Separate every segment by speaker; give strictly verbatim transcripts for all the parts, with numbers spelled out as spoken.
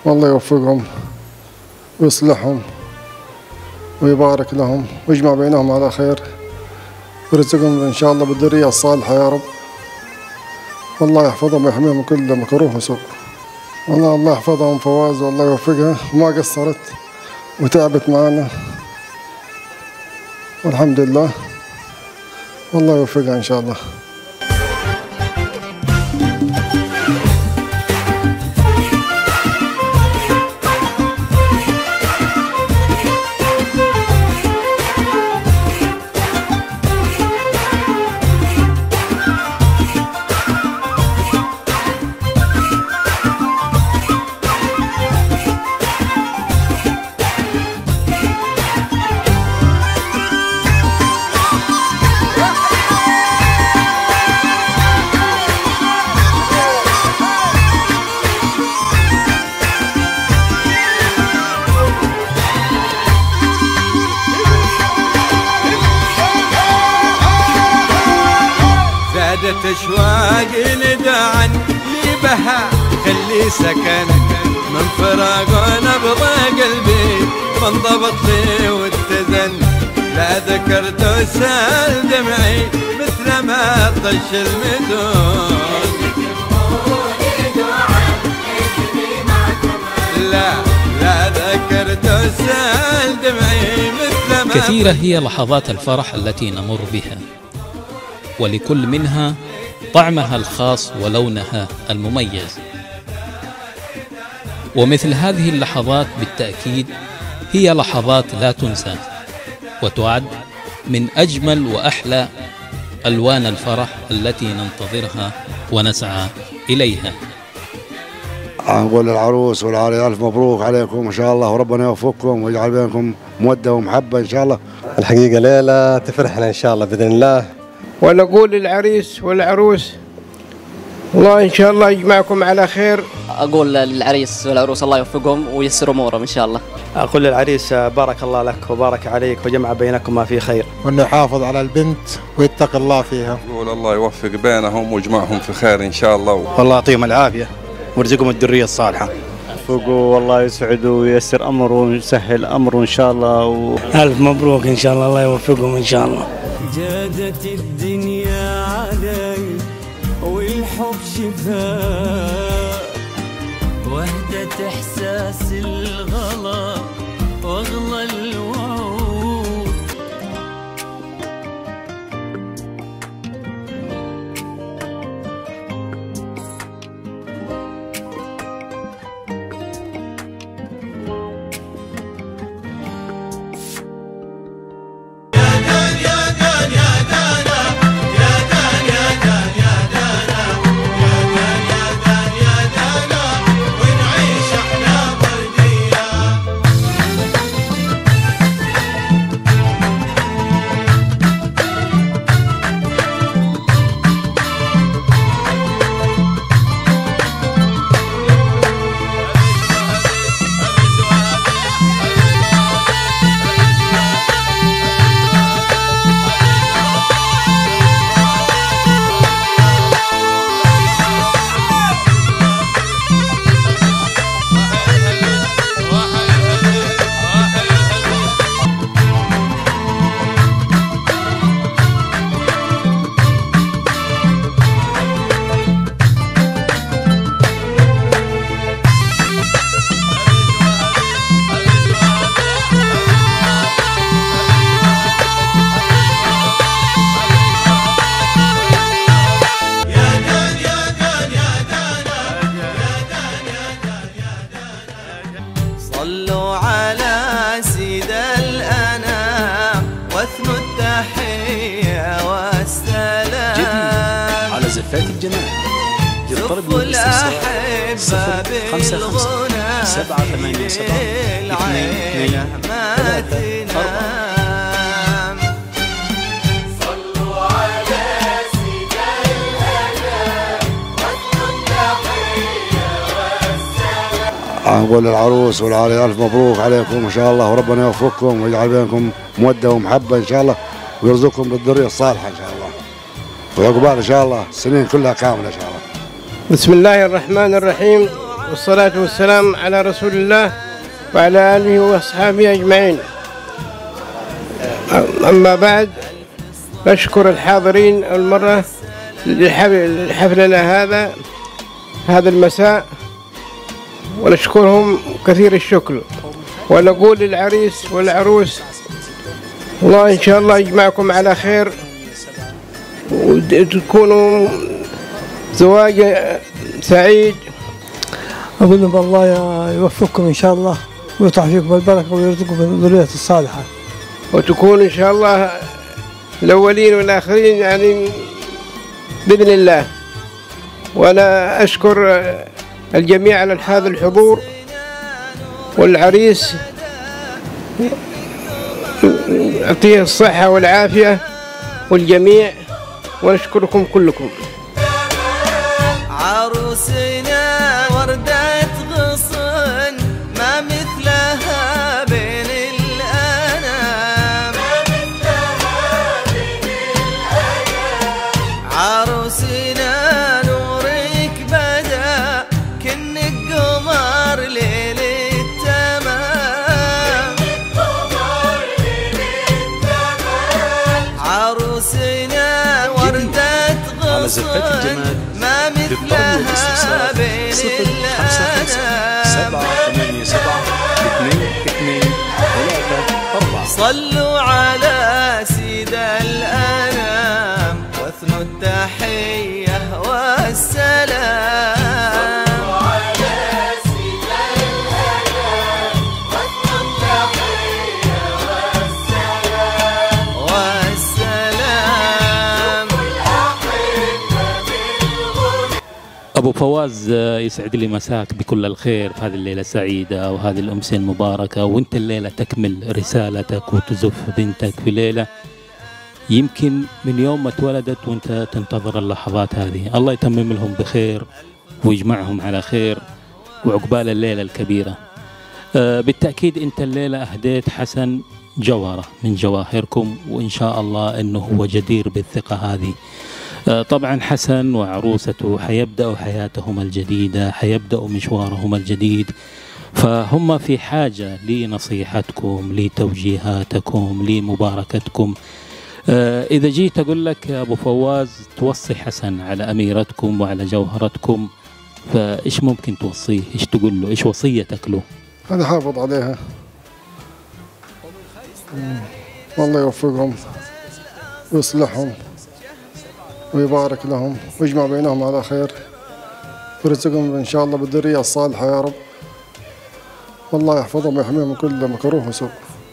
Speaker 1: والله يوفقهم ويصلحهم ويبارك لهم ويجمع بينهم على خير ويرزقهم إن شاء الله بالذرية الصالحة يا رب. والله يحفظهم ويحميهم من كل مكروه وسوء. والله الله يحفظهم فواز والله يوفقها وما قصرت وتعبت معنا والحمد لله. والله يوفقها إن شاء الله.
Speaker 2: زادت أشواق ندعا لبها خلي سكنك من فراق نبض قلبي فانضبط لي واتزن لا ذكرت وسال دمعي مثل ما طش المدون لا لا ذكرت وسال دمعي مثل ما.
Speaker 3: كثيرة هي لحظات الفرح التي نمر بها ولكل منها طعمها الخاص ولونها المميز، ومثل هذه اللحظات بالتأكيد هي لحظات لا تنسى وتعد من أجمل وأحلى ألوان الفرح التي ننتظرها ونسعى إليها.
Speaker 4: أقول للعروس والعريس ألف مبروك عليكم إن شاء الله وربنا يوفقكم ويجعل بينكم مودة ومحبة إن شاء الله.
Speaker 5: الحقيقة ليلة تفرحنا إن شاء الله بإذن الله.
Speaker 6: ونقول للعريس والعروس الله إن شاء الله يجمعكم على خير.
Speaker 7: أقول للعريس والعروس الله يوفقهم وييسر أمورهم إن شاء الله.
Speaker 8: أقول للعريس بارك الله لك وبارك عليك وجمع بينكما في خير،
Speaker 9: وأنه يحافظ على البنت ويتقي الله فيها.
Speaker 10: أقول الله يوفق بينهم ويجمعهم في خير إن شاء الله.
Speaker 11: والله يعطيهم العافية ويرزقهم الذرية الصالحة.
Speaker 12: يوفقوا والله يسعده وييسر أمره ويسهل أمره إن شاء الله و...
Speaker 13: ألف مبروك إن شاء الله، الله يوفقهم إن شاء الله.
Speaker 2: جادت الدنيا علي والحب شفاء وهدت إحساس الغلا واغلى الوعود. صلوا على سيد الأنام واثنوا التحية والسلام
Speaker 3: على زفات الجمال.
Speaker 2: صفوا الأحبة بالغنى
Speaker 3: سبعة ثمانية سبعة
Speaker 2: العيلة ما تنام. صلوا على سيد الأنام واثنوا التحية والسلام.
Speaker 4: أقول للعروس والعريس ألف مبروك عليكم إن شاء الله وربنا يوفقكم ويجعل بينكم مودة ومحبة إن شاء الله ويرزقكم بالذرية الصالحة إن شاء الله وعقبال إن شاء الله السنين كلها كاملة إن شاء الله.
Speaker 6: بسم الله الرحمن الرحيم والصلاة والسلام على رسول الله وعلى آله وأصحابه أجمعين. أما بعد، نشكر الحاضرين المرة لحفلنا هذا هذا المساء، ونشكرهم كثير الشكر، ونقول للعريس والعروس الله إن شاء الله يجمعكم على خير، وتكونوا زواج سعيد.
Speaker 14: أقول لهم الله يوفقكم إن شاء الله ويطرح فيكم البركة ويرزقكم بالذرية الصالحة،
Speaker 6: وتكون إن شاء الله الأولين والآخرين يعني بإذن الله. وأنا أشكر الجميع على هذا الحضور، والعريس يعطيه الصحة والعافية والجميع، ونشكركم كلكم.
Speaker 2: عروسنا وردة غصن ما مثلها بين الأنام، ما مثلها بين الأنام. عروسنا نورك بدا كنك قمر ليل التمام، قمر ليل التمام. عروسنا وردة غصن ما مثلها بين الأنام. صلوا على سيد الأنام واثنوا التحية والسلام. صلوا على سيد الأنام واثنوا التحية والسلام والسلام.
Speaker 3: أبو فواز، يسعد لي مساك بكل الخير في هذه الليلة السعيدة وهذه الأمسية المباركة، وأنت الليلة تكمل رسالتك وتزف بنتك في ليلة يمكن من يوم ما اتولدت وأنت تنتظر اللحظات هذه. الله يتمم لهم بخير ويجمعهم على خير وعقبال الليلة الكبيرة. آه بالتأكيد أنت الليلة أهديت حسن جوهرة من جواهركم، وإن شاء الله أنه هو جدير بالثقة هذه. طبعا حسن وعروسته حيبدأوا حياتهم الجديدة، حيبدأوا مشوارهم الجديد، فهم في حاجة لنصيحتكم، لتوجيهاتكم، لمباركتكم. إذا جيت أقول لك أبو فواز توصي حسن على أميرتكم وعلى جوهرتكم، فإيش ممكن توصيه؟ إيش تقول له؟ إيش وصيتك له؟
Speaker 1: أنا حافظ عليها، والله يوفقهم ويصلحهم ويبارك لهم ويجمع بينهم على خير، ويرزقهم إن شاء الله بالذرية الصالحة يا رب، والله يحفظهم ويحميهم من كل مكروه وسوء.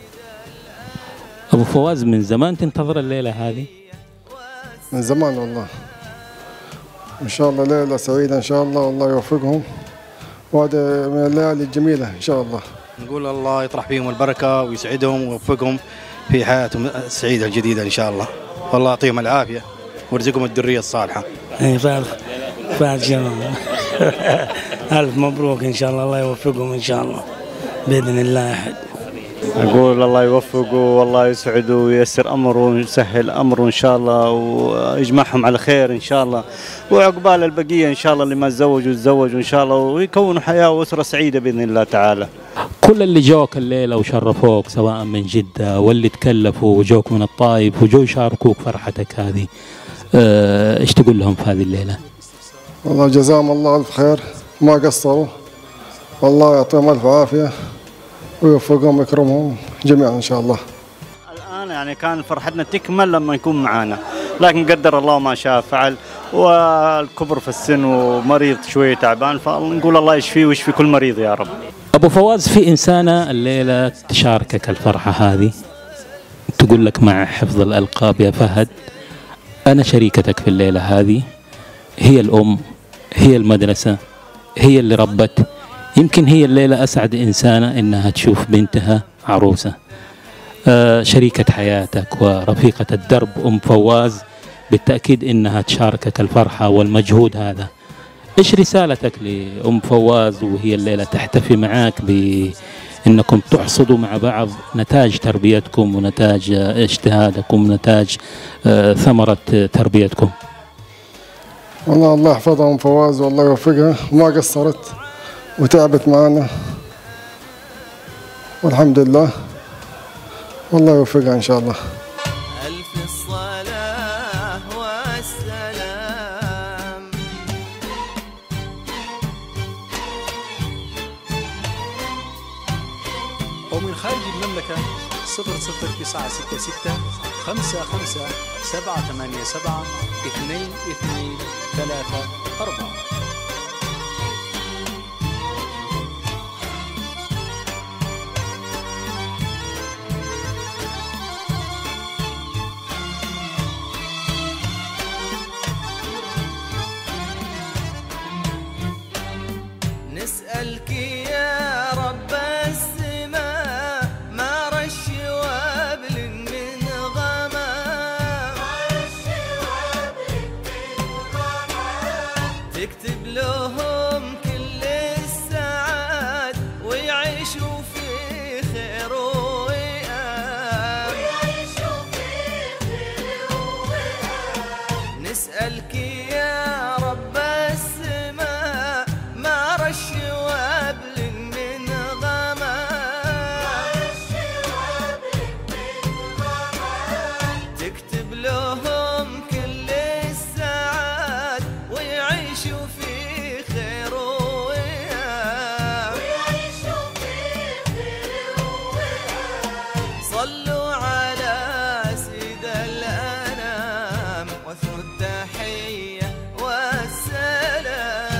Speaker 3: أبو فواز، من زمان تنتظر الليلة هذه؟
Speaker 1: من زمان والله، إن شاء الله ليلة سعيدة إن شاء الله، والله يوفقهم، وهذا من الليالي الجميلة إن شاء الله.
Speaker 11: نقول الله يطرح فيهم البركة ويسعدهم ويوفقهم في حياتهم السعيدة الجديدة إن شاء الله، والله يعطيهم العافية ويرزقهم الذرية الصالحة.
Speaker 13: اي بعد بعد شاء ألف مبروك إن شاء الله، الله يوفقهم إن شاء الله بإذن الله أحد.
Speaker 12: أقول الله يوفقه والله يسعده وييسر أمره ويسهل أمره إن شاء الله، ويجمعهم على خير إن شاء الله، وعقبال البقية إن شاء الله اللي ما تزوجوا يتزوجوا إن شاء الله، ويكونوا حياة وأسرة سعيدة بإذن الله تعالى.
Speaker 3: كل اللي جوك الليلة وشرفوك سواء من جدة واللي تكلفوا وجوك من الطائف وجو يشاركوك فرحتك هذه، ايش تقول لهم في هذه الليلة؟
Speaker 1: والله جزاهم الله ألف خير، ما قصروا، والله يعطيهم ألف عافية ويوفقهم ويكرمهم جميعا إن شاء الله.
Speaker 12: الآن يعني كان فرحتنا تكمل لما يكون معانا، لكن قدر الله ما شاء فعل، والكبر في السن ومريض شوية تعبان، فنقول الله يشفيه ويشفي كل مريض يا رب.
Speaker 3: أبو فواز، في إنسانة الليلة تشاركك الفرحة هذه، تقول لك مع حفظ الألقاب يا فهد أنا شريكتك في الليلة هذه، هي الأم، هي المدرسة، هي اللي ربت، يمكن هي الليلة أسعد إنسانة إنها تشوف بنتها عروسة. آه شريكة حياتك ورفيقة الدرب أم فواز بالتأكيد إنها تشاركك الفرحة والمجهود هذا. إيش رسالتك لأم فواز وهي الليلة تحتفي معاك بأنكم تحصدوا مع بعض نتاج تربيتكم ونتاج اجتهادكم ونتاج آه ثمرة تربيتكم؟
Speaker 1: والله الله يحفظها أم فواز والله يوفقها، وما قصرت، وتعبت معنا، والحمد لله والله يوفقها إن شاء الله.
Speaker 2: ألف الصلاة والسلام.
Speaker 15: ومن خارج المملكة صفر صفر تسعة ستة ستة خمسة خمسة سبعة ثمانية سبعة اثنين اثنين ثلاثة أربعة.
Speaker 2: نسألك يا رب السماء ما رش وابل من غمام، تكتب لهم كل السعاد ويعيشوا في خير وئام. نسألك يا رب السماء ما رش وابل من غمام، تكتب لهم كل السعاد ويعيشوا في خير وئام. صلوا على سيد الأنام واثنوا التحية والسلام.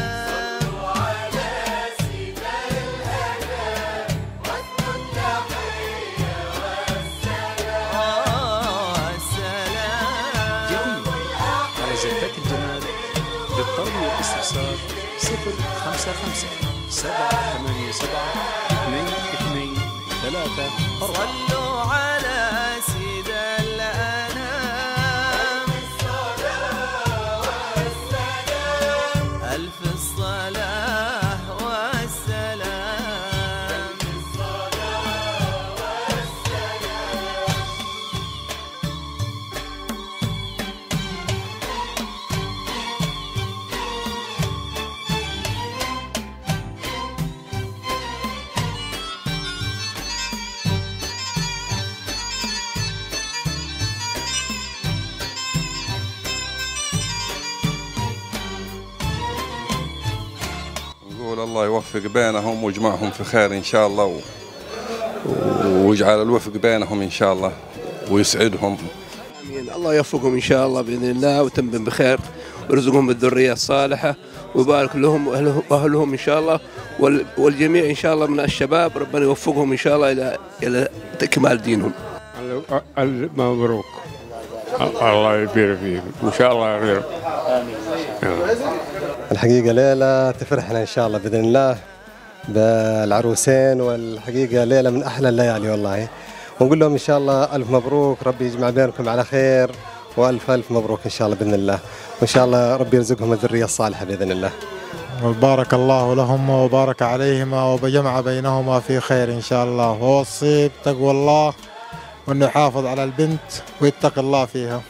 Speaker 15: للطلب والاستفسار صفر خمسة خمسة سبعة ثمانية سبعة اثنين اثنين ثلاثة أربعة.
Speaker 2: صلوا على سيد الأنام ألف الصلاة والسلام.
Speaker 10: نقول الله يوفق بينهم ويجمعهم في خير إن شاء الله، و... ويجعل الوفق بينهم إن شاء الله ويسعدهم.
Speaker 6: آمين. الله يوفقهم إن شاء الله بإذن الله وتمم بخير ويرزقهم بالذرية الصالحة ويبارك لهم وأهلهم إن شاء الله، والجميع إن شاء الله من الشباب ربنا يوفقهم إن شاء الله إلى إلى إكمال دينهم.
Speaker 16: مبروك، الله يبارك فيكم إن شاء الله خير.
Speaker 5: الحقيقة ليلة تفرحنا إن شاء الله بإذن الله بالعروسين، والحقيقة ليلة من أحلى الليالي والله، ونقول لهم إن شاء الله ألف مبروك، ربي يجمع بينكم على خير، وألف ألف مبروك إن شاء الله بإذن الله، وإن شاء الله ربي يرزقهم الذرية الصالحة بإذن الله.
Speaker 9: وبارك الله لهما وبارك عليهما وجمع بينهما في خير إن شاء الله، ووصي بتقوى الله وأنه يحافظ على البنت ويتقي الله فيها.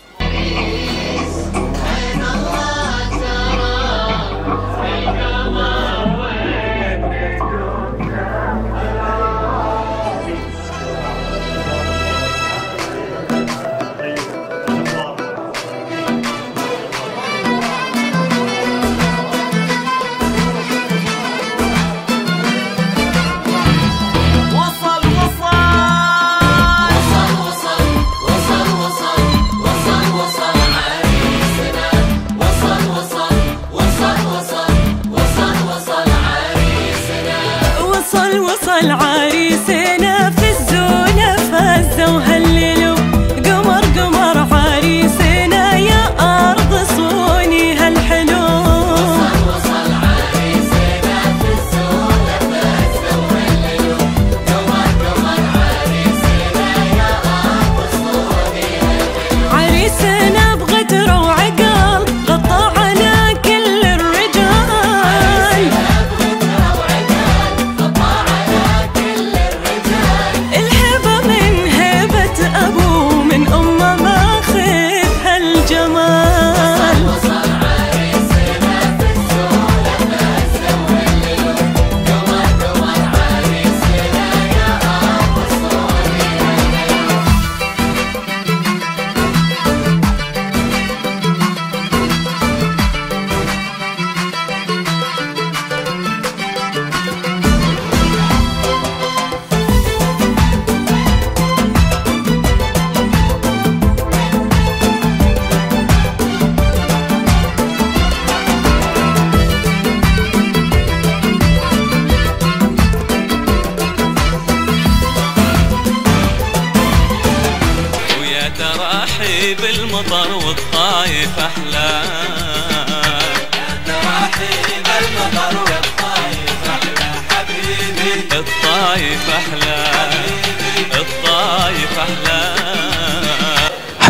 Speaker 2: وصل وصل وصل وصل وصل وصل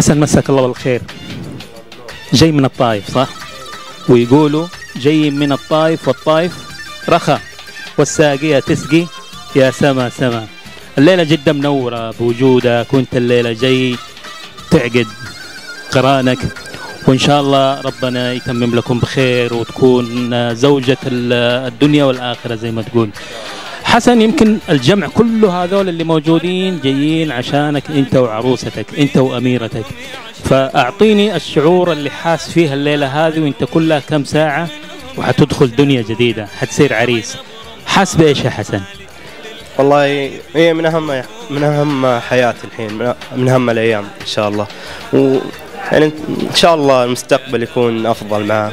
Speaker 3: حسن مساك الله بالخير، جاي من الطائف صح؟ ويقولوا جاي من الطائف والطائف رخا والساقية تسقي يا سما سما. الليلة جدا منورة بوجودك، وانت الليلة جاي تعقد قرانك، وإن شاء الله ربنا يتمم لكم بخير وتكون زوجة الدنيا والآخرة زي ما تقول. حسن، يمكن الجمع كله هذول اللي موجودين جايين عشانك أنت وعروستك، أنت وأميرتك، فأعطيني الشعور اللي حاس فيها الليلة هذه وأنت كلها كم ساعة وحتدخل دنيا جديدة، حتصير عريس. حاس بإيش يا حسن؟
Speaker 8: والله هي من أهم من أهم حياتي الحين، من أهم الأيام إن شاء الله، و يعني إن شاء الله المستقبل يكون أفضل معه،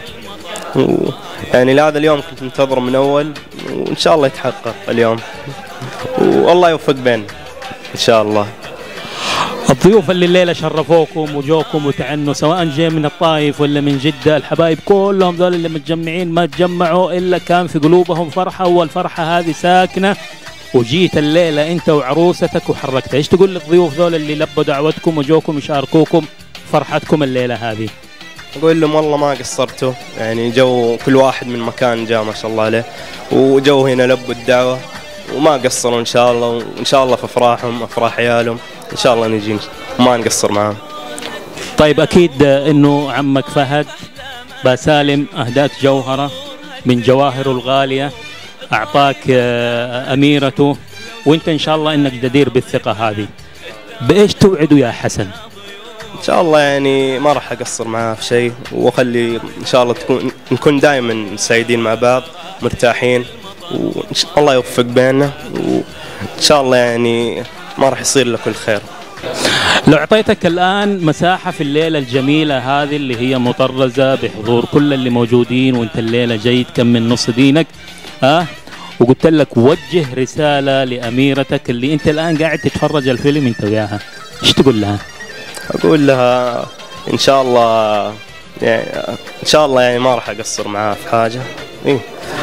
Speaker 8: يعني لهذا اليوم كنت منتظر من أول، وإن شاء الله يتحقق اليوم، والله يوفق بيننا إن شاء الله.
Speaker 3: الضيوف اللي الليلة شرفوكم وجوكم وتعنوا، سواء جاي من الطائف ولا من جدة، الحبايب كلهم ذول اللي متجمعين ما تجمعوا إلا كان في قلوبهم فرحة، والفرحة هذه ساكنة، وجيت الليلة أنت وعروستك وحركتها. إيش تقول للضيوف ذول اللي لبوا دعوتكم وجوكم يشاركوكم فرحتكم الليلة هذه؟
Speaker 8: أقول لهم والله ما قصرتوا، يعني جو كل واحد من مكان جاء ما شاء الله عليه، وجو هنا لبوا الدعوة وما قصروا إن شاء الله، وإن شاء الله في أفراحهم أفراح عيالهم إن شاء الله نجي وما نقصر معهم.
Speaker 3: طيب أكيد إنه عمك فهد باسالم أهداك جوهرة من جواهره الغالية، أعطاك أميرته، وإنت إن شاء الله إنك جدير بالثقة هذه. بإيش توعدوا يا حسن؟
Speaker 8: إن شاء الله يعني ما راح أقصر معاه في شيء، وأخلي إن شاء الله تكون نكون دائما سعيدين مع بعض مرتاحين، والله يوفق بيننا، وإن شاء الله يعني ما راح يصير لك الخير.
Speaker 3: لو أعطيتك الآن مساحة في الليلة الجميلة هذه اللي هي مطرزة بحضور كل اللي موجودين، وانت الليلة جاي تكمل نص دينك، ها، وقلت لك وجه رسالة لأميرتك اللي انت الآن قاعد تتفرج الفيلم انت وياها، ايش تقول لها؟
Speaker 8: أقول لها إن شاء الله يعني إن شاء الله يعني ما راح أقصر معاه في حاجة، إيه،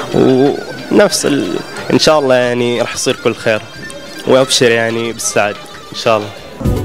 Speaker 8: ونفس ال... إن شاء الله يعني راح يصير كل خير، وأبشر يعني بالسعد إن شاء الله.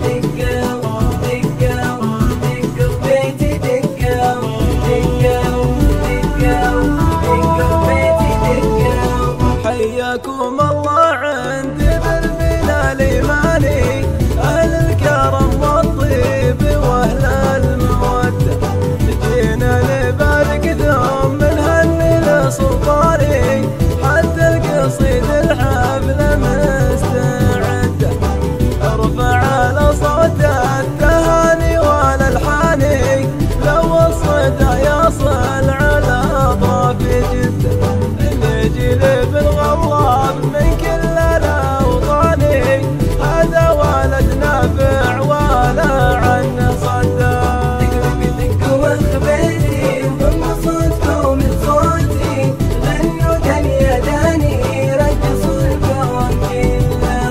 Speaker 2: حياكم الله عند بالبلال مالي، أهل الكرم والطيب وأهل المودة، جينا نبارك ثم نهني لسلطاني، حتى القصيد الحفلة مستعدة، ارفع على صوت التهاني والألحاني، لو الصدى يصل على أطراف جدة، نجي بالغضب من كل الأوطان، هذا ولد نافع ولا عنه صدى، دق دق وخبيتي ضم صوتكم من صوتي، غنوا دنيا داني رقصوا الكون كله.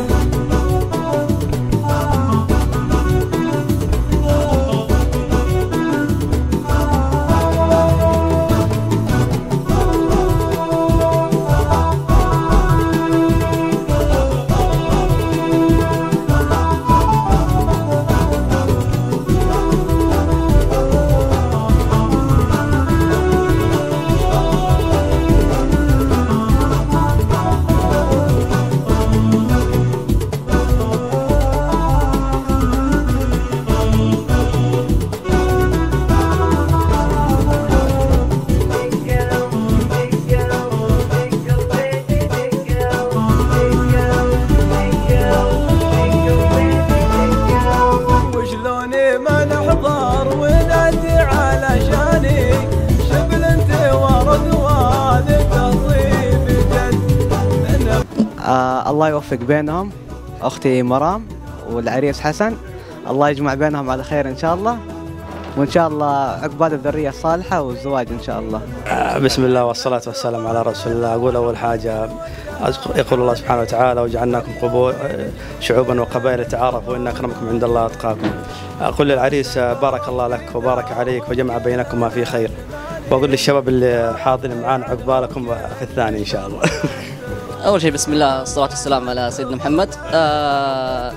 Speaker 2: وشلوني ما نحضر ونأتي علشاني، شبل انت ورد والتهطيب جد.
Speaker 17: آه الله يوفق بينهم، أختي مرام والعريس حسن، الله يجمع بينهم على خير إن شاء الله، وإن شاء الله عقبال الذرية الصالحة والزواج إن شاء الله.
Speaker 8: آه بسم الله والصلاة والسلام على رسول الله. أقول أول حاجة يقول الله سبحانه وتعالى وجعلناكم قبول شعوبا وقبائل تعارفوا إن أكرمكم عند الله أتقاكم. أقول للعريس بارك الله لك وبارك عليك وجمع بينكما في خير، وأقول للشباب اللي حاضرين معانا عقبالكم في الثاني إن شاء الله.
Speaker 7: أول شيء بسم الله والصلاة والسلام على سيدنا محمد. آه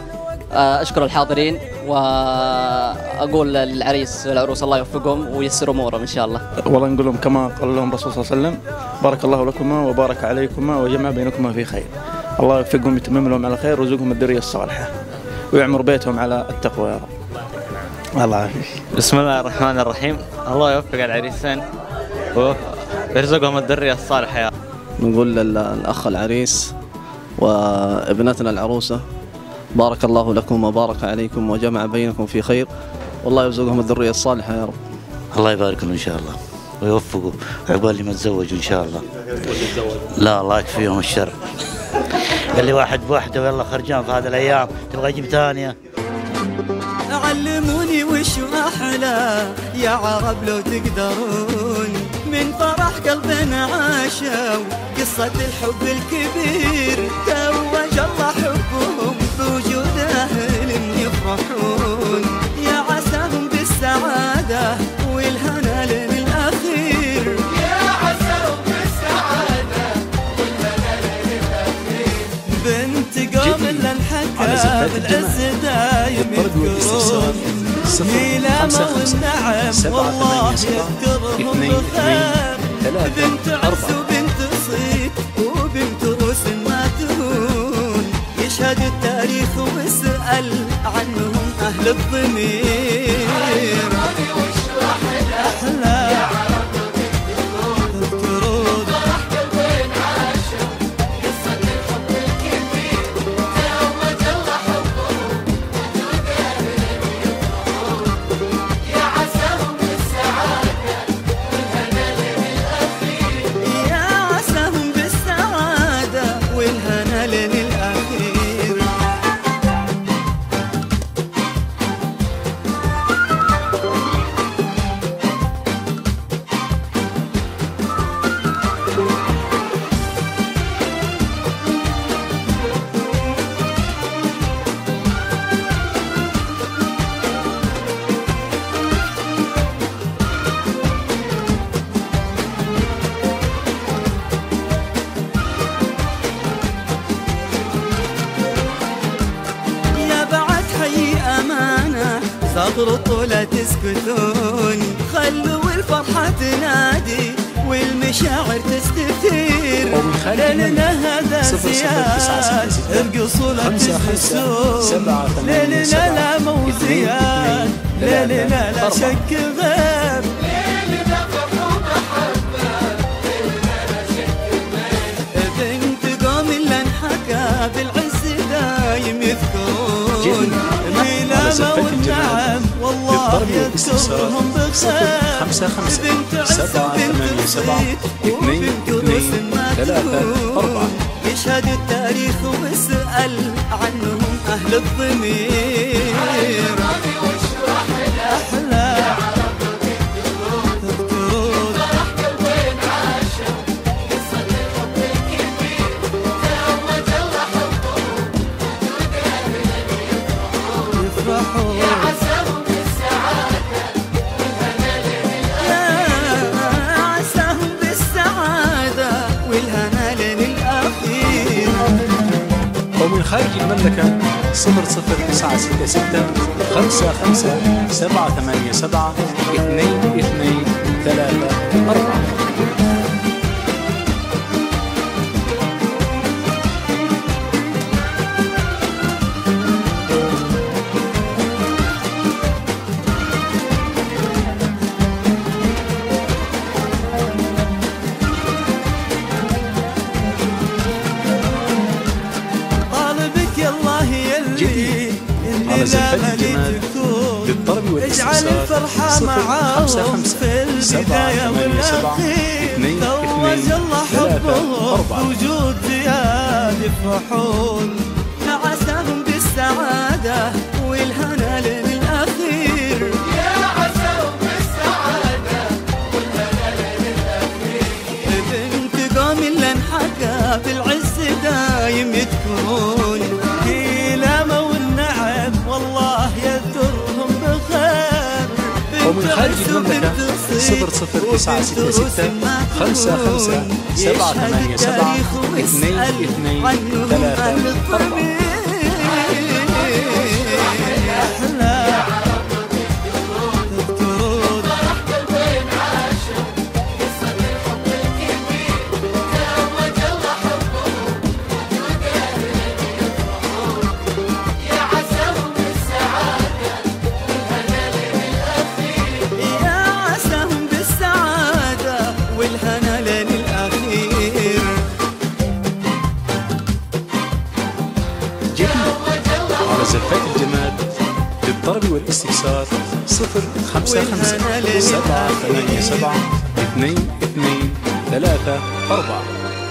Speaker 7: أشكر الحاضرين وأقول للعريس والعروس الله يوفقهم وييسر أمورهم إن شاء الله.
Speaker 11: والله نقول لهم كما قال لهم الرسول صلى الله عليه وسلم: بارك الله لكما وبارك عليكما وجمع بينكما في خير. الله يوفقهم ويتمم لهم على خير ويرزقهم الذرية الصالحة ويعمر بيتهم على التقوى يا رب. الله يعافيك.
Speaker 18: بسم الله الرحمن الرحيم. الله يوفق العريسين ويرزقهم الذرية الصالحة يا رب.
Speaker 19: نقول للأخ العريس وابنتنا العروسة: بارك الله لكم وبارك عليكم وجمع بينكم في خير، والله يرزقهم الذرية الصالحة يا رب.
Speaker 20: الله يبارك لهم إن شاء الله ويوفقوا عقبال اللي ما تزوجوا إن شاء الله. لا الله يكفيهم الشر. اللي واحد بوحده ويلا خرجان في هذه الأيام تبغى أجيب ثانية.
Speaker 2: علموني وش أحلى يا عرب لو تقدرون، من فرح قلبنا عاشوا قصة الحب الكبير، توج الله حبهم بوجود أهل يفرحون، يا عساهم بالسعادة والهنا للأخير، يا عساهم بالسعادة والهنا للأخير. بنت قوم اللي انحكى بالعز دايم يذكرون، ميلامة والنعم والله يذكرهم بخير، بنت عرس وبنت صيت وبنت روس ما تهون، يشهد التاريخ واسأل عنهم أهل الضمير. أحلى تذكرون فرح قلبين عاشوا قصة الحب الكبير، توج الله حبهم وجود أهل يفرحون، يا عساهم بالسعادة والهنا للأخير، يا عساهم بالسعادة والهنا للأخير. صغروا لا تسكتون، خلوا الفرحة تنادي والمشاعر تستثير، ليلنا هذا زياد ارقصوا لا تحسون، ليلنا لا مو زياد، ليلنا لا شك غيب، ليلنا فرح ومحبة، ليلنا لا شك غيب. بنت قوم اللي انحكى بالعز دايم يذكرون، ميلامة والنعم والله يذكرهم بخير،
Speaker 15: خمسة خمسة سبعة ثمانية سبعة اثنين اثنين ثلاثة أربعة.
Speaker 2: يشهد التاريخ واسأل عنهم أهل الضمير. أحلى تذكرون فرح قلبين عاشوا قصة الحب الكبير، توج الله حبهم وجود أهل يفرحون، يا عساهم بالسعادة والهنا للأخير، يا عساهم بالسعادة والهنا للأخير.
Speaker 15: ومن خارج المملكة صفر صفر تسعة ستة ستة خمسة خمسة سبعة ثمانية سبعة اثنين اثنين ثلاثة أربعة. للطلب والاستفسار صفر خمسة خمسة سبعة ثمانية سبعة اثنين اثنين ثلاثة أربعة.
Speaker 2: وجود زياد يفرحون، عساهم بالسعادة والهنا للأخير، يا عساهم بالسعادة والهنا للأخير. بنت قوم اللي انحكى بالعز دايم يذكرون، كلامه والنعم والله يذكرهم بخير.
Speaker 15: ومن خارج المملكة صفر صفر تسعة ستة ستة خمسة خمسة سبعة ثمانية سبعة اثنين اثنين ثلاثة أربعة. صفر صفر خمسة خمسة سبعة ثمانية سبعة اثنين اثنين ثلاثة أربعة.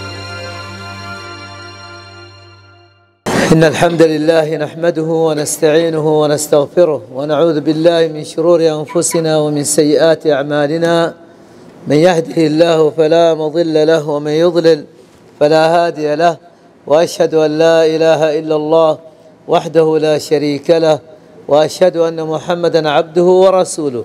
Speaker 21: إن الحمد لله نحمده ونستعينه ونستغفره ونعوذ بالله من شرور أنفسنا ومن سيئات أعمالنا. من يهده الله فلا مضل له ومن يضلل فلا هادي له، وأشهد أن لا إله إلا الله وحده لا شريك له، وأشهد أن محمدا عبده ورسوله.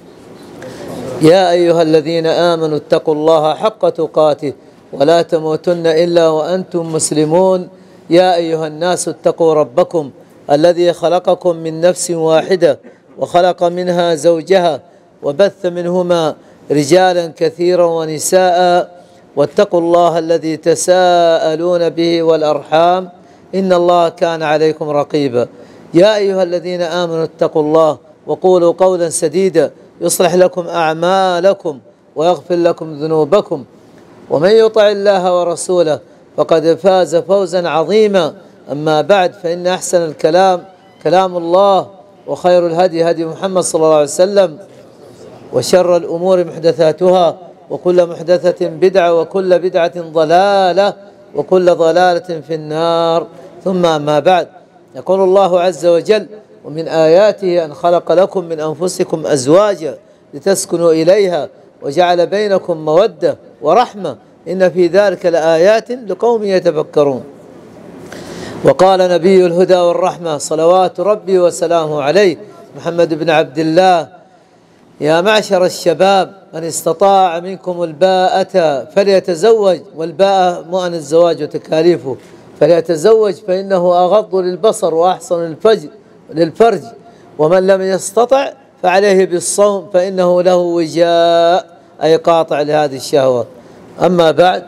Speaker 21: يا أيها الذين آمنوا اتقوا الله حق تقاته ولا تموتن إلا وأنتم مسلمون. يا أيها الناس اتقوا ربكم الذي خلقكم من نفس واحدة وخلق منها زوجها وبث منهما رجالا كثيرا ونساء، واتقوا الله الذي تساءلون به والأرحام إن الله كان عليكم رقيبا. يا أيها الذين آمنوا اتقوا الله وقولوا قولا سديدا يصلح لكم أعمالكم ويغفر لكم ذنوبكم، ومن يطع الله ورسوله فقد فاز فوزا عظيما. أما بعد، فإن أحسن الكلام كلام الله، وخير الهدي هدي محمد صلى الله عليه وسلم، وشر الأمور محدثاتها، وكل محدثة بدعة، وكل بدعة ضلالة، وكل ضلالة في النار. ثم أما بعد، يقول الله عز وجل: ومن آياته أن خلق لكم من أنفسكم أزواجا لتسكنوا إليها وجعل بينكم مودة ورحمة إن في ذلك لآيات لقوم يتفكرون. وقال نبي الهدى والرحمة صلوات ربي وسلامه عليه محمد بن عبد الله: يا معشر الشباب من استطاع منكم الباءة فليتزوج، والباءة مؤن الزواج وتكاليفه، فليتزوج فإنه أغض للبصر وأحسن للفرج للفرج ومن لم يستطع فعليه بالصوم فإنه له وجاء، أي قاطع لهذه الشهوة. أما بعد،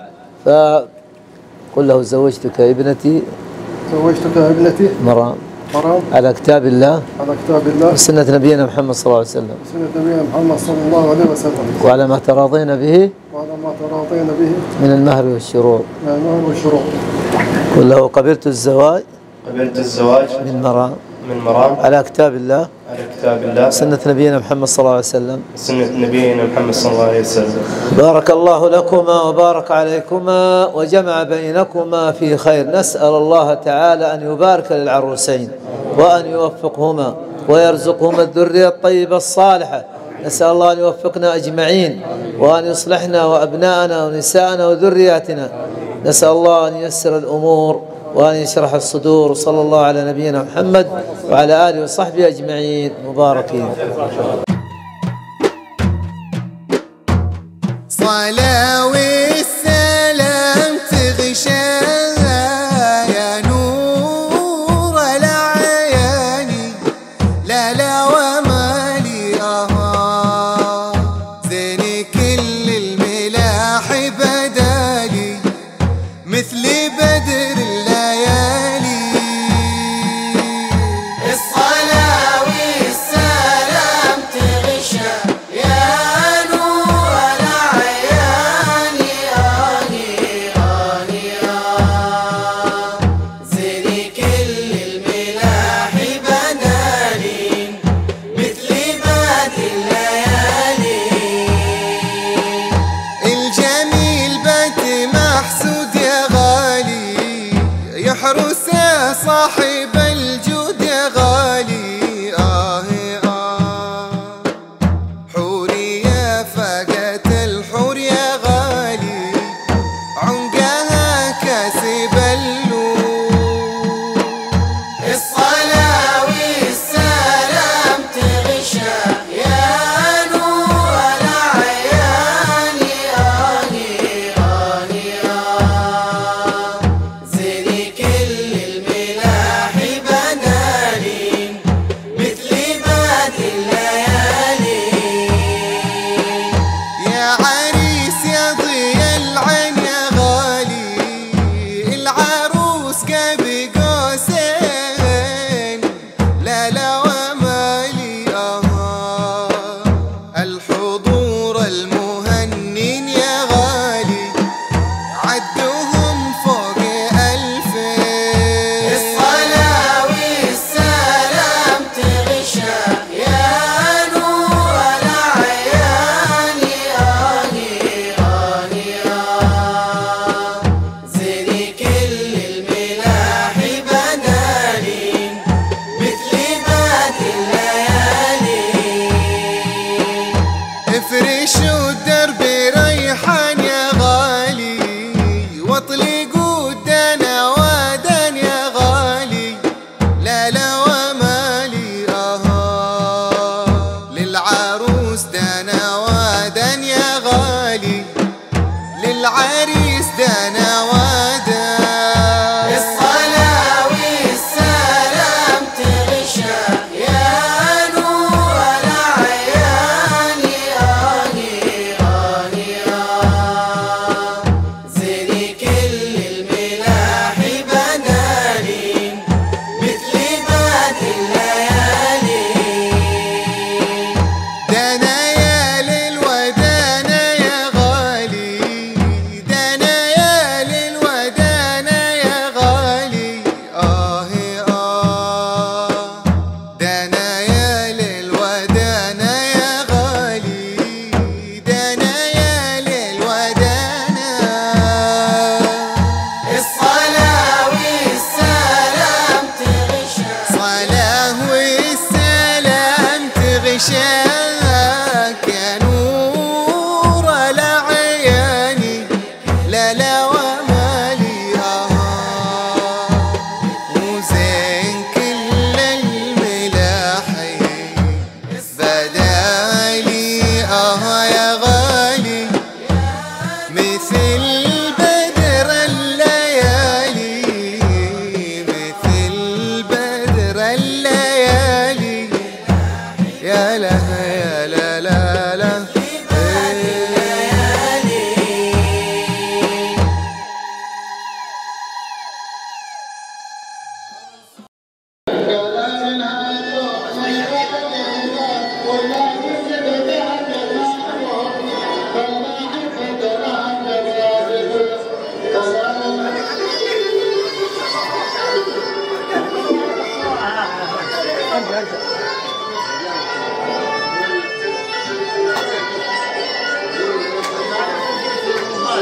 Speaker 21: فقل له: زوجتك ابنتي
Speaker 1: زوجتك ابنتي
Speaker 21: مرام
Speaker 1: مرام
Speaker 21: على كتاب الله
Speaker 1: على كتاب الله
Speaker 21: وسنة نبينا محمد صلى الله عليه وسلم
Speaker 1: وسنة نبينا محمد صلى الله عليه وسلم،
Speaker 21: وعلى ما تراضين به
Speaker 1: وعلى ما تراضين به
Speaker 21: من المهر والشروط
Speaker 1: من المهر والشروط.
Speaker 21: قل له: قبلت الزواج
Speaker 8: قبلت الزواج
Speaker 21: من مرام
Speaker 8: من مرام
Speaker 21: على كتاب الله
Speaker 8: على كتاب الله
Speaker 21: سنة نبينا محمد صلى الله عليه وسلم
Speaker 8: سنة نبينا محمد صلى الله عليه وسلم.
Speaker 21: بارك الله لكما وبارك عليكما وجمع بينكما في خير. نسأل الله تعالى أن يبارك للعروسين وأن يوفقهما ويرزقهما الذرية الطيبة الصالحة. نسأل الله أن يوفقنا أجمعين وأن يصلحنا وأبناءنا ونساءنا وذرياتنا. نسأل الله أن ييسر الأمور وأن يشرح الصدور. صلى الله على نبينا محمد وعلى آله وصحبه أجمعين مباركين.
Speaker 2: صلاة والسلام تغشاها يا نور العيان، لا لا ومالي أها زين كل الملاح بدالي مثل بدر الليالي. الصلاة والسلام تغشى يا نور العيان، آني آني آه زين كل الملاح بدالي مثل بدر الليالي.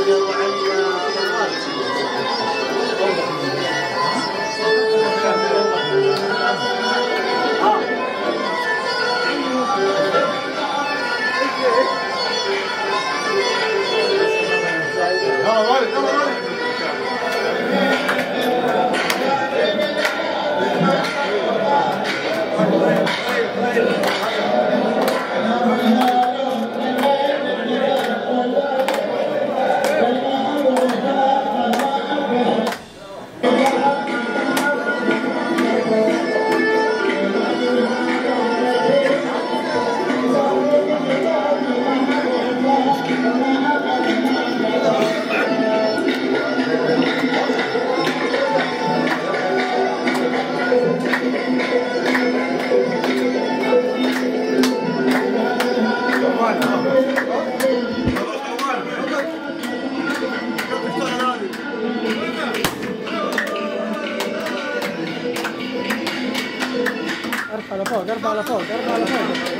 Speaker 14: ارفع لفوق ارفع لفوق ارفع لفوق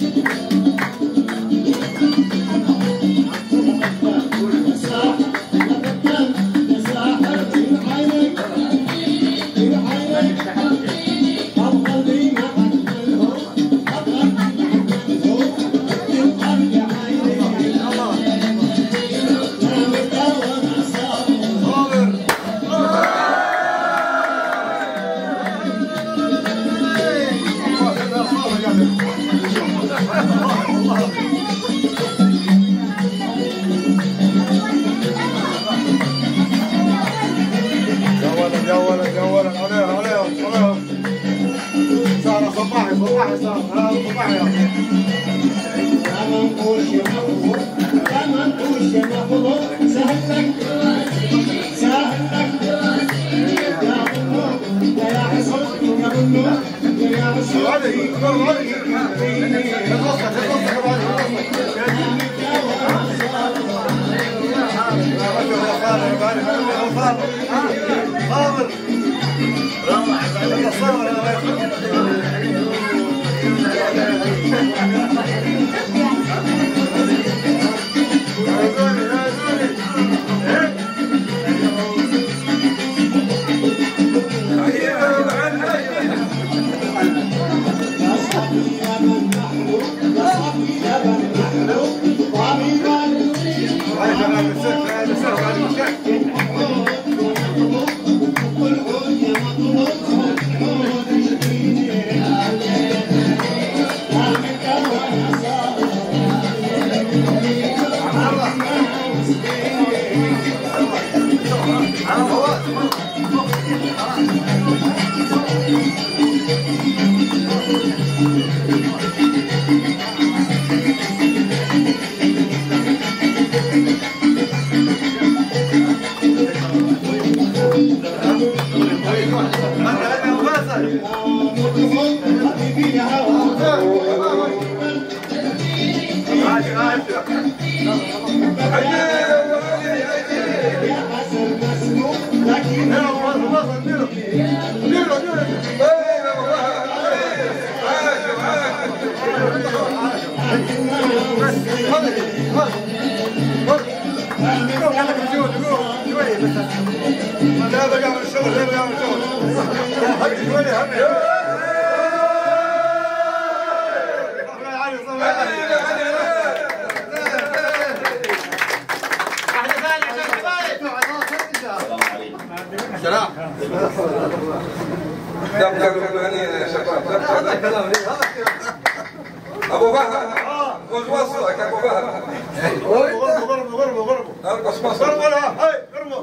Speaker 10: ابو بهر وش وصلك ابو بهر؟ غربوا غربوا غربوا غربوا ارقص مصر غربوا لها هاي غربوا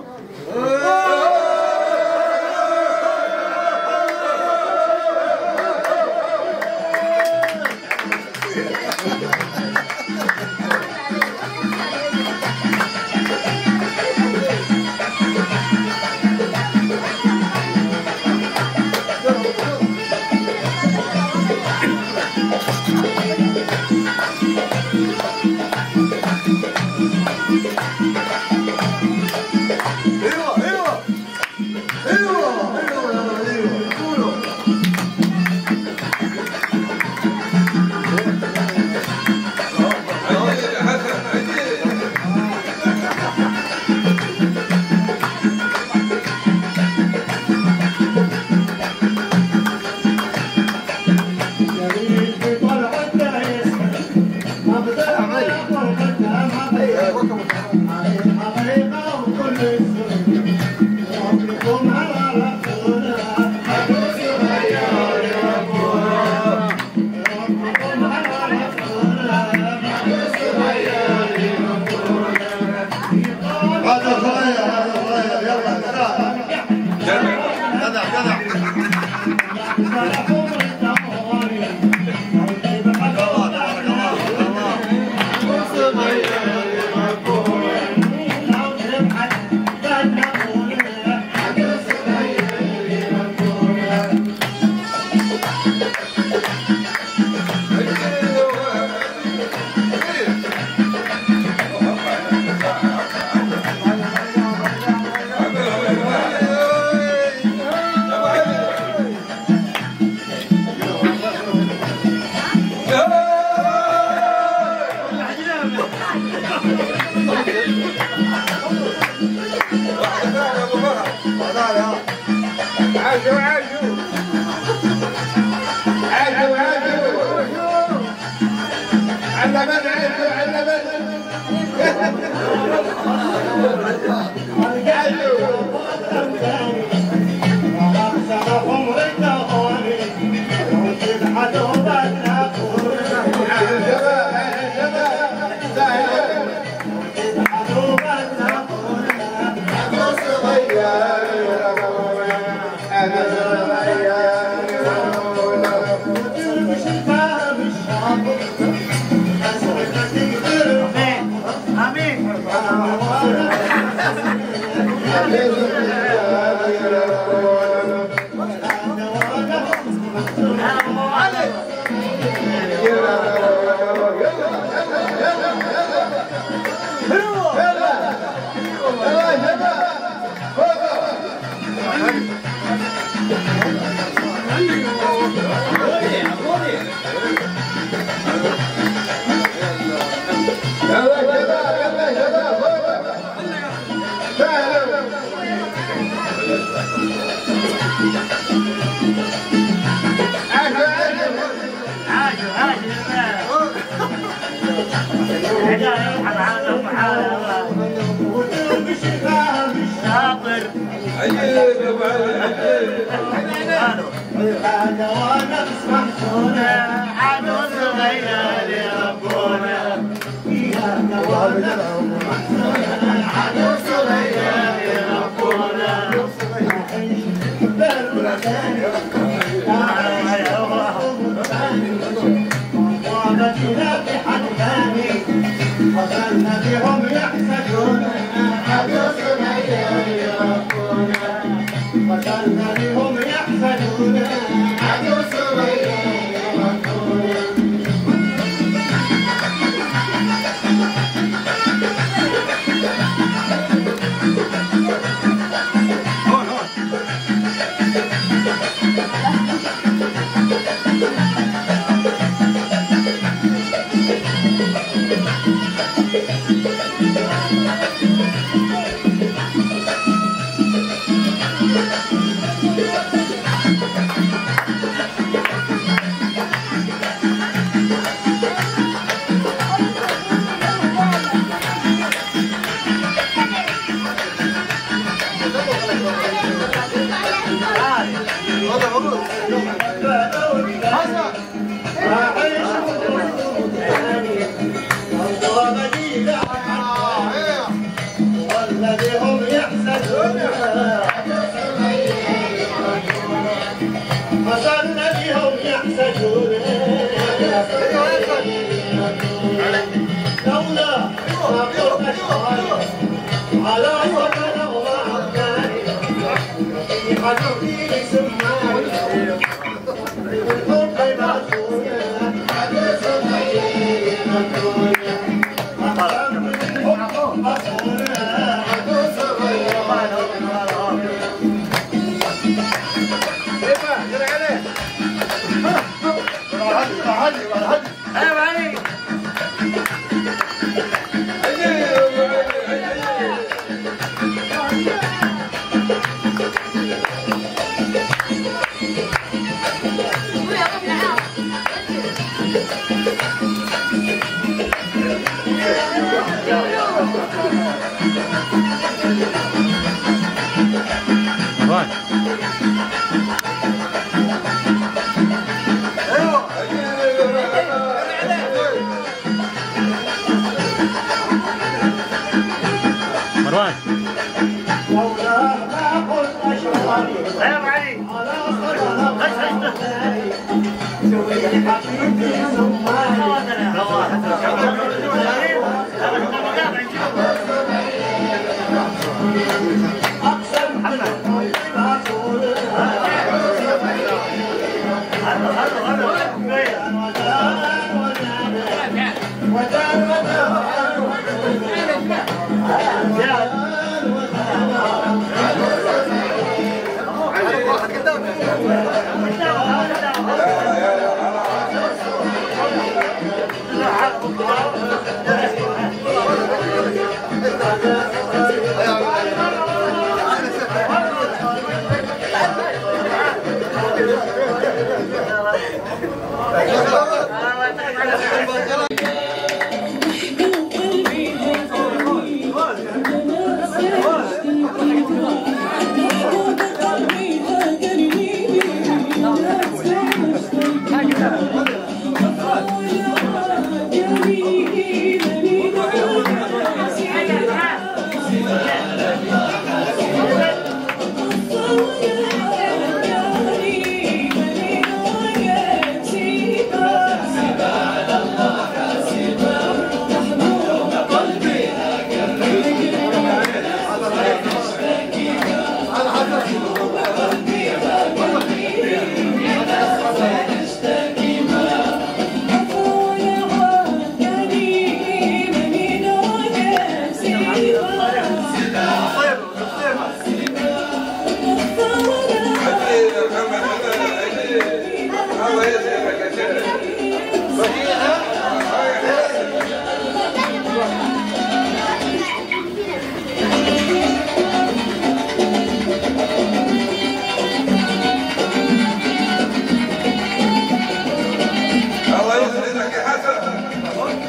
Speaker 2: Yeah.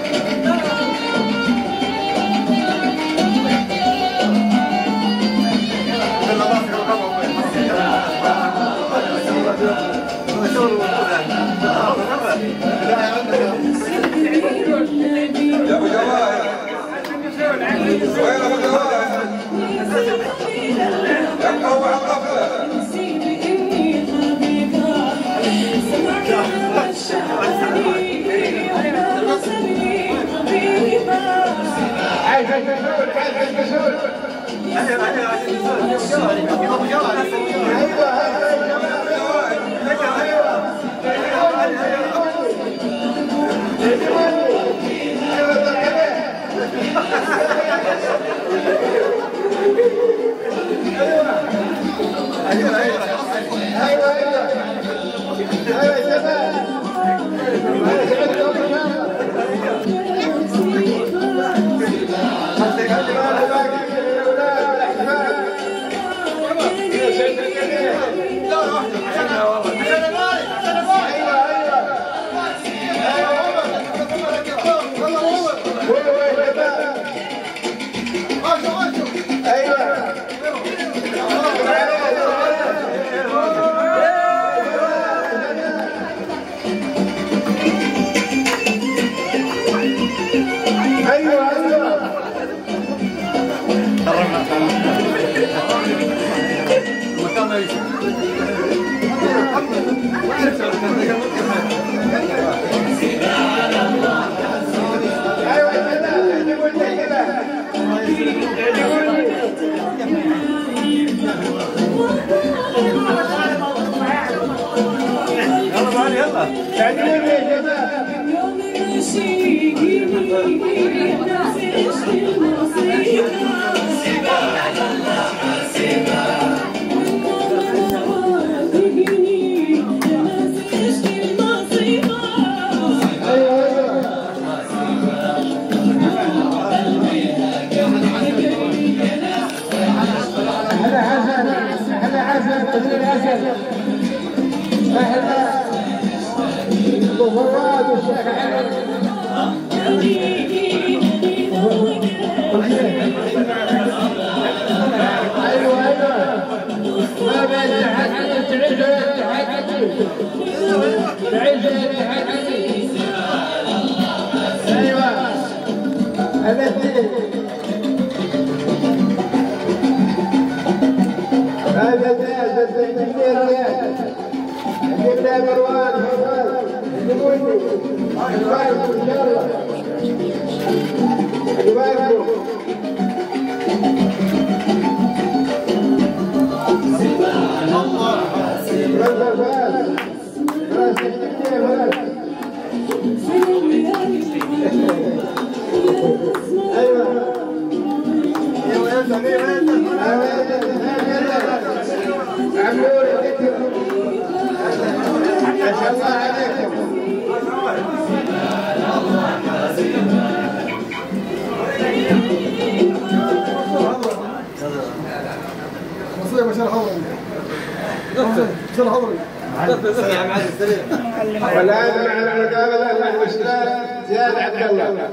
Speaker 4: والآن معنا مقابلة مع الأستاذ زياد عبد الله.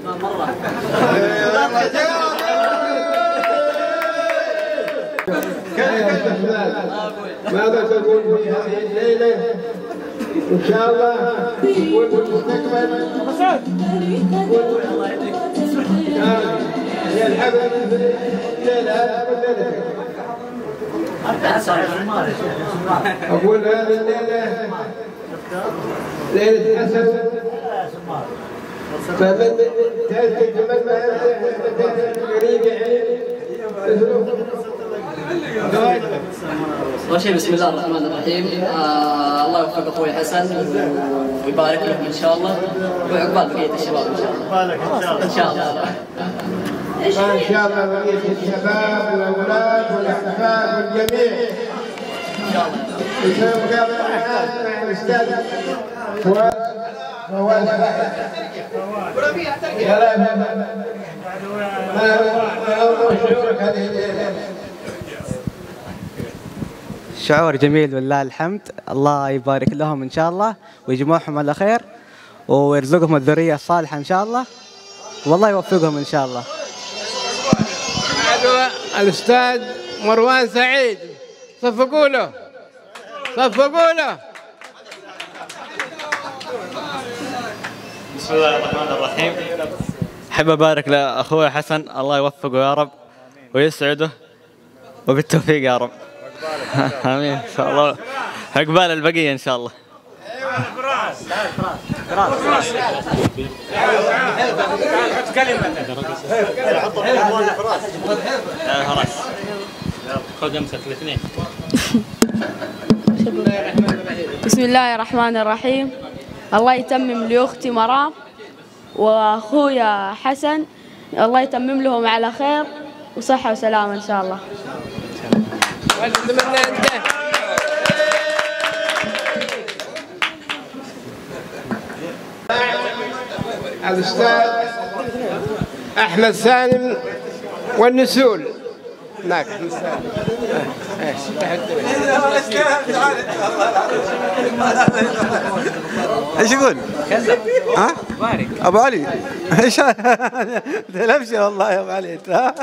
Speaker 4: ماذا تقول في هذه الليلة؟ إن شاء الله والمستقبل هي الحفل الليلة والليلة. أقول هذه الليلة ليلة أسد فمن تتمنى أنت قريب يعني
Speaker 7: أول شيء بسم الله الرحمن الرحيم. آه الله يوفق أخوي حسن ويبارك لهم إن شاء الله وعقبال بقية الشباب إن شاء الله. إن شاء الله.
Speaker 4: إن شاء الله بقية الشباب والأولاد والأحفاد والجميع. إن شاء الله. نسوي مقابلة مع الأستاذ فواز فواز يا لا ما هو شعورك هذه الليلة؟
Speaker 17: شعور جميل والله الحمد. الله يبارك لهم إن شاء الله ويجمعهم على خير ويرزقهم الذرية الصالحة إن شاء الله، والله يوفقهم إن شاء الله.
Speaker 4: هذا الأستاذ مروان سعيد، صفقوا له صفقوا له.
Speaker 18: بسم الله الرحمن الرحيم. أحب أبارك لأخوي حسن، الله يوفقه يا رب ويسعده وبالتوفيق يا رب. آمين إن شاء الله. عقبال البقية إن شاء الله.
Speaker 13: بسم الله الرحمن الرحيم. الله يتمم لأختي مرام وأخويا حسن، الله يتمم لهم على خير وصحة وسلامة إن شاء الله.
Speaker 4: الأستاذ أحمد سالم والنسول هناك. أحمد سالم
Speaker 22: ايش يقول؟ ها؟ ابو علي ايش تلفشي والله يا ابو علي.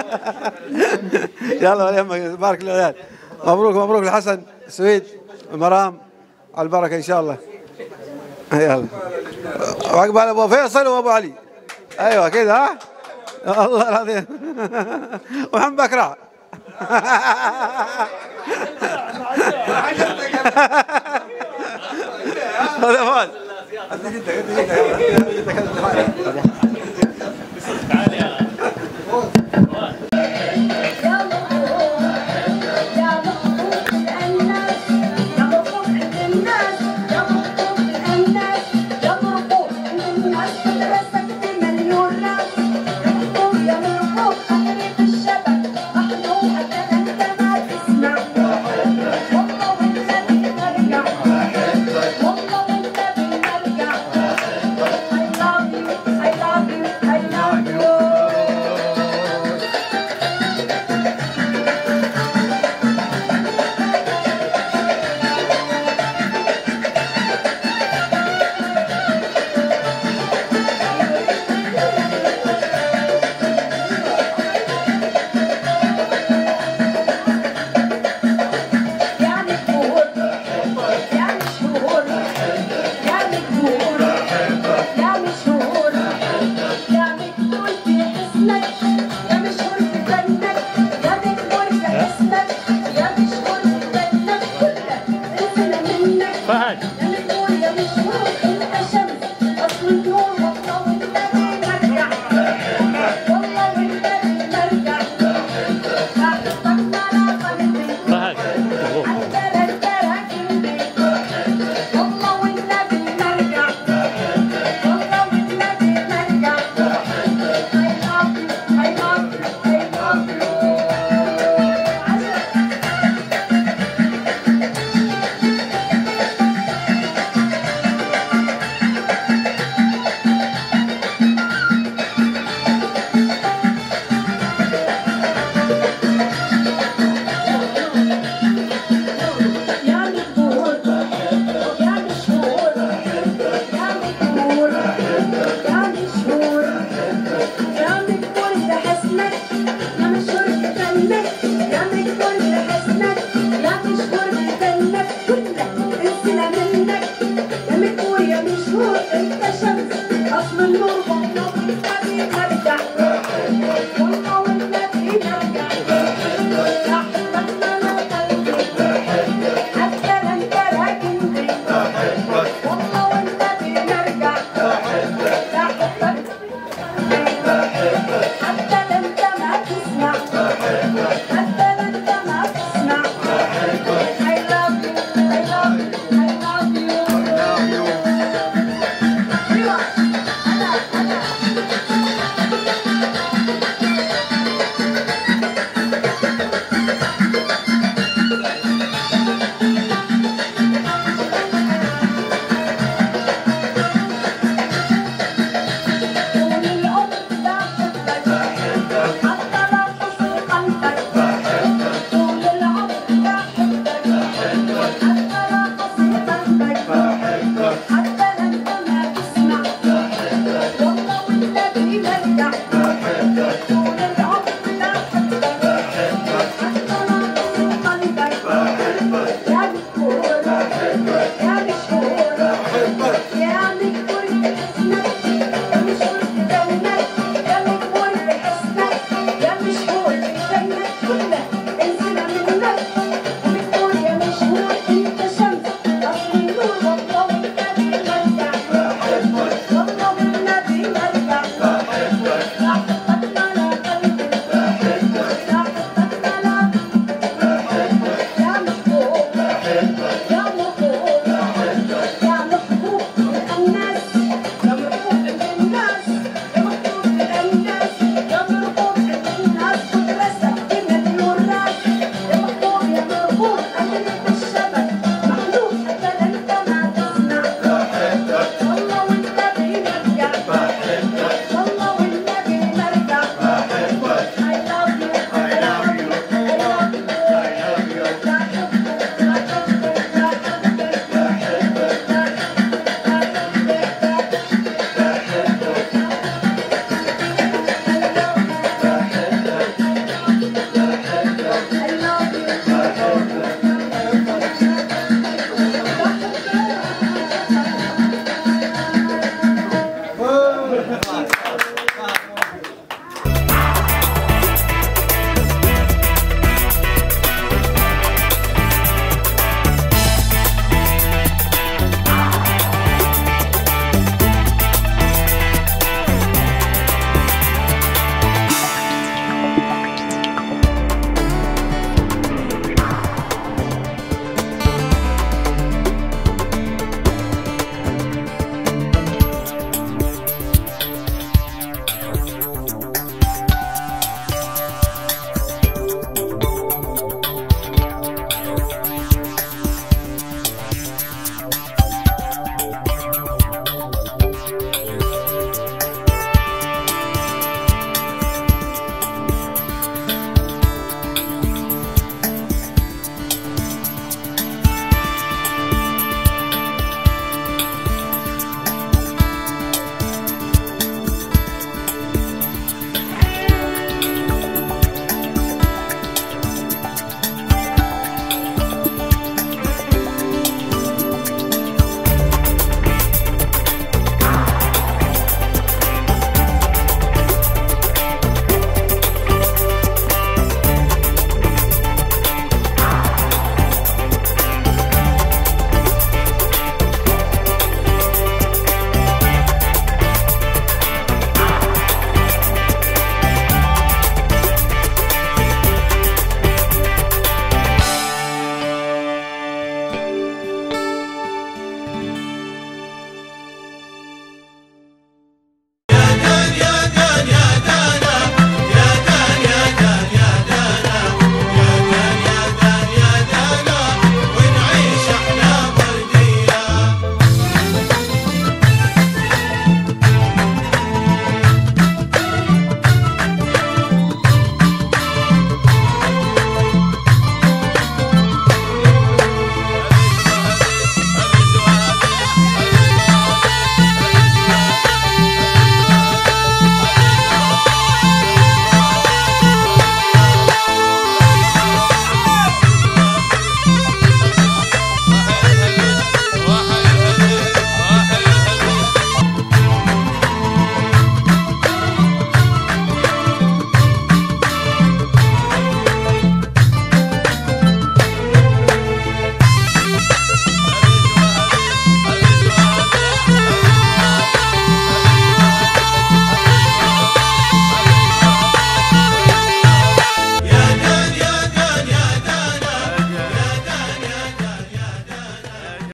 Speaker 22: يلا ولا يهمك، بارك العيال. مبروك مبروك لحسن سويد ومرام، على البركه ان شاء الله. يلا وعقبال ابو فيصل وابو علي. ايوه كذا ها؟ الله العظيم. وحم بكرع. هذا فاز.
Speaker 2: I love
Speaker 6: يمتع